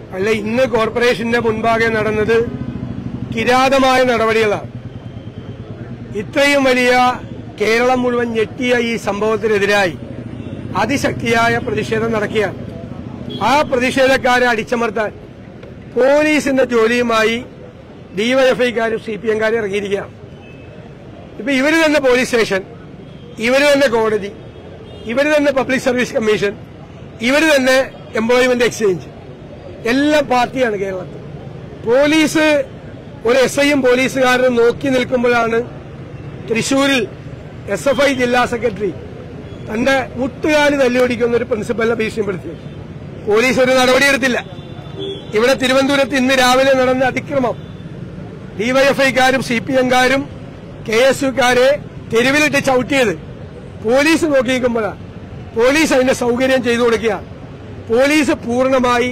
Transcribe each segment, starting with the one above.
അല്ല, ഇന്ന് കോർപ്പറേഷന്റെ മുൻപാകെ നടന്നത് കിരാതമായ നടപടികളാണ്. ഇത്രയും വലിയ കേരളം മുഴുവൻ ഞെട്ടിയ ഈ സംഭവത്തിനെതിരായി അതിശക്തിയായ പ്രതിഷേധം നടക്കുകയാണ്. ആ പ്രതിഷേധക്കാരെ അടിച്ചമർത്താൻ പോലീസിന്റെ ജോലിയുമായി ഡിവൈഎഫ്ഐക്കാരും CPM-കാരും ഇറങ്ങിയിരിക്കുകയാണ്. ഇപ്പൊ ഇവര് തന്നെ പോലീസ് സ്റ്റേഷൻ, ഇവര് തന്നെ കോടതി, ഇവര് തന്നെ പബ്ലിക് സർവീസ് കമ്മീഷൻ, ഇവര് തന്നെ എംപ്ലോയ്മെന്റ് എക്സ്ചേഞ്ച്, എല്ലാം പാർട്ടിയാണ് കേരളത്തിൽ. പോലീസ് ഒരു SIയും പോലീസുകാരനും നോക്കി നിൽക്കുമ്പോഴാണ് തൃശൂരിൽ SFI ജില്ലാ സെക്രട്ടറി തന്റെ മുട്ടുകാല് തല്ലിയൊടിക്കുന്ന ഒരു പ്രിൻസിപ്പലിനെ ഭീഷണിപ്പെടുത്തിയത്. പോലീസ് ഒരു നടപടിയെടുത്തില്ല. ഇവിടെ തിരുവനന്തപുരത്ത് ഇന്ന് രാവിലെ നടന്ന അതിക്രമം ഡിവൈഎഫ്ഐക്കാരും CPM-കാരും KSUക്കാരെ തെരുവിലിട്ട് ചവിട്ടിയത് പോലീസ് നോക്കി നിൽക്കുമ്പോഴാണ്. പോലീസ് അതിന്റെ സൌകര്യം ചെയ്തു കൊടുക്കുക. പോലീസ് പൂർണ്ണമായി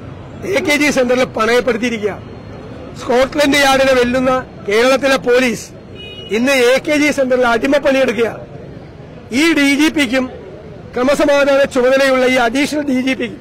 AKG സെന്ററിൽ പണയപ്പെടുത്തിയിരിക്കുകയാണ്. സ്കോട്ട്ലൻഡ് യാർഡിനെ വെല്ലുന്ന കേരളത്തിലെ പോലീസ് ഇന്ന് AKG സെന്ററിൽ അടിമപ്പണിയെടുക്കുകയാണ്. ഈ DGPക്കും ക്രമസമാധാന ചുമതലയുള്ള ഈ അഡീഷണൽ DGPക്കും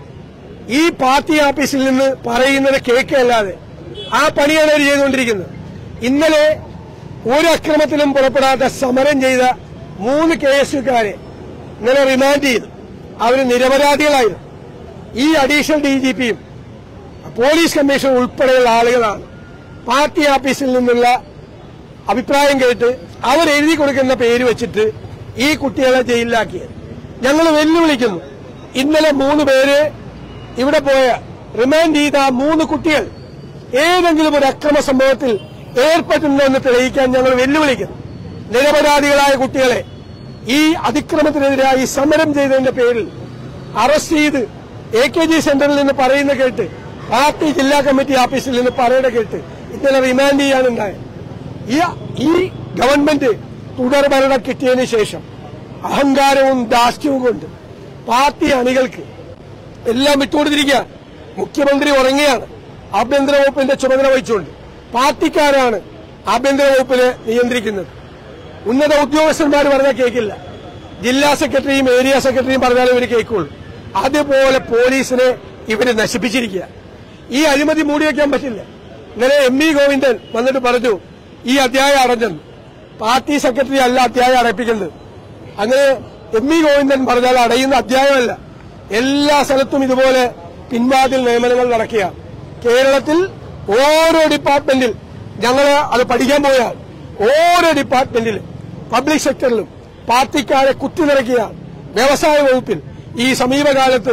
ഈ പാർട്ടി ഓഫീസിൽ നിന്ന് പറയുന്നത് കേൾക്കല്ലാതെ ആ പണിയാണ് അവർ ചെയ്തുകൊണ്ടിരിക്കുന്നത്. ഇന്നലെ ഒരു അക്രമത്തിലും പുറപ്പെടാത്ത സമരം ചെയ്ത 3 KSUക്കാരെ ഇന്നലെ റിമാൻഡ് ചെയ്തു. അവർ നിരപരാധികളായിരുന്നു. ഈ അഡീഷണൽ DGPയും പോലീസ് കമ്മീഷൻ ഉൾപ്പെടെയുള്ള ആളുകളാണ് പാർട്ടി ഓഫീസിൽ നിന്നുള്ള അഭിപ്രായം കേട്ട് അവർ എഴുതി കൊടുക്കുന്ന പേര് വെച്ചിട്ട് ഈ കുട്ടികളെ ജയിലിലാക്കിയത്. ഞങ്ങൾ വെല്ലുവിളിക്കുന്നു. ഇന്നലെ 3 പേര് ഇവിടെ പോയ റിമാൻഡ് ചെയ്ത 3 കുട്ടികൾ ഏതെങ്കിലും ഒരു അക്രമ സംഭവത്തിൽ ഏർപ്പെട്ടിട്ടുണ്ടെന്ന് തെളിയിക്കാൻ ഞങ്ങൾ വെല്ലുവിളിക്കുന്നു. നിരപരാധികളായ കുട്ടികളെ ഈ അതിക്രമത്തിനെതിരായി സമരം ചെയ്തതിന്റെ പേരിൽ അറസ്റ്റ് ചെയ്ത് AKG സെന്ററിൽ നിന്ന് പറയുന്ന കേട്ട് പാർട്ടി ജില്ലാ കമ്മിറ്റി ഓഫീസിൽ നിന്ന് പറയുന്ന കേട്ട് ഇന്നലെ റിമാൻഡ് ചെയ്യാനുണ്ടായത്. ഈ ഗവൺമെന്റ് തുടർഭരണം കിട്ടിയതിനു ശേഷം അഹങ്കാരവും ധാർഷ്ട്യവും കൊണ്ട് പാർട്ടി അണികൾക്ക് എല്ലാം വിട്ടുകൊടുത്തിരിക്കുക. മുഖ്യമന്ത്രി ഉറങ്ങിയാണ് ആഭ്യന്തര വകുപ്പിന്റെ ചുമതല വഹിച്ചുകൊണ്ട്. പാർട്ടിക്കാരാണ് ആഭ്യന്തര വകുപ്പിനെ നിയന്ത്രിക്കുന്നത്. ഉന്നത ഉദ്യോഗസ്ഥന്മാർ പറഞ്ഞാൽ കേൾക്കില്ല. ജില്ലാ സെക്രട്ടറിയും ഏരിയ സെക്രട്ടറിയും പറഞ്ഞാലും ഇവർ കേൾക്കുള്ളൂ. അതുപോലെ പോലീസിനെ ഇവര് നശിപ്പിച്ചിരിക്കുക. ഈ അഴിമതി മൂടിവെക്കാൻ പറ്റില്ല. ഇന്നലെ MV ഗോവിന്ദൻ വന്നിട്ട് പറഞ്ഞു ഈ അധ്യായം അടഞ്ഞെന്ന്. പാർട്ടി സെക്രട്ടറി അല്ല അധ്യായം അടപ്പിക്കുന്നത്. അങ്ങനെ MV ഗോവിന്ദൻ പറഞ്ഞാൽ അടയുന്ന അധ്യായമല്ല. എല്ലാ സ്ഥലത്തും ഇതുപോലെ പിൻവാതിൽ നിയമനങ്ങൾ നടക്കുക. കേരളത്തിൽ ഓരോ ഡിപ്പാർട്ട്മെന്റിൽ ഞങ്ങൾ അത് പഠിക്കാൻ പോയാൽ ഓരോ ഡിപ്പാർട്ട്മെന്റിലും പബ്ലിക് സെക്ടറിലും പാർട്ടിക്കാരെ കുത്തിനിറക്കുക. വ്യവസായ വകുപ്പിൽ ഈ സമീപകാലത്ത്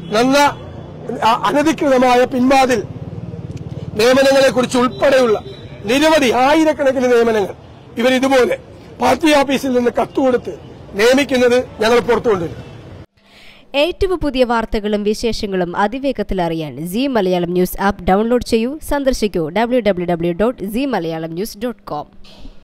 അനധികൃതമായ പിൻവാതിൽ നിയമനങ്ങളെക്കുറിച്ച് ഉൾപ്പെടെയുള്ള നിരവധി ആയിരക്കണക്കിന് നിയമനങ്ങൾ ഇവരിതുപോലെ പാർട്ടി ഓഫീസിൽ നിന്ന് കത്തുകൊടുത്ത് നിയമിക്കുന്നത് ഞങ്ങൾ പുറത്തുകൊണ്ടുവരും. ഏറ്റവും പുതിയ വാർത്തകളും വിശേഷങ്ങളും അതിവേഗത്തിൽ അറിയാൻ Zee Malayalam news app download ചെയ്യൂ. സന്ദർശിക്കൂ www.zeemalayalamnews.com.